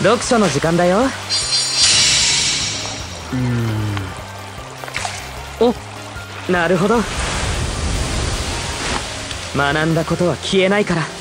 読書の時間だよ。お、なるほど。学んだことは消えないから。